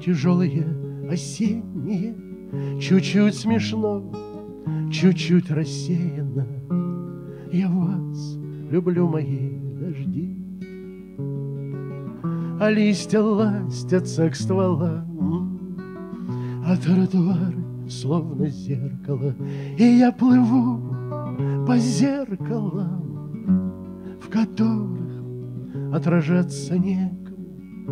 тяжелые осенние, чуть-чуть смешно, чуть-чуть рассеянно. Я вас люблю, мои дожди. А листья ластятся к стволам, а тротуар словно зеркало, и я плыву по зеркалам, в которых отражаться некому,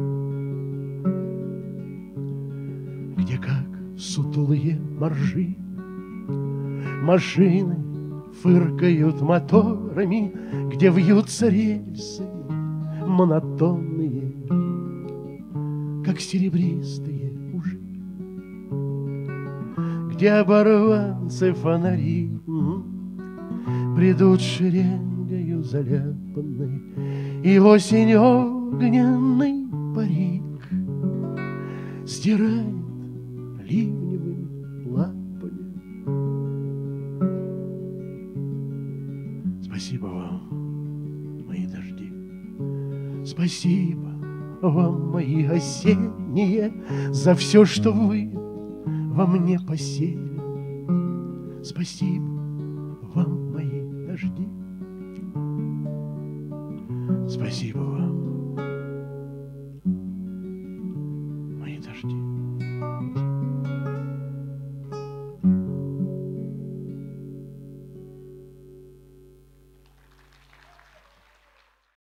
где, как сутулые моржи, машины фыркают моторами, где вьются рельсы монотонные, как серебристые ужи, где оборванцы фонари придут шеренгою заляпанной, и осень огненный парик стирает ливневыми лапами. Спасибо вам, мои дожди. Спасибо вам, мои осенние, за все, что вы во мне посеяли. Спасибо вам, мои дожди. Спасибо вам.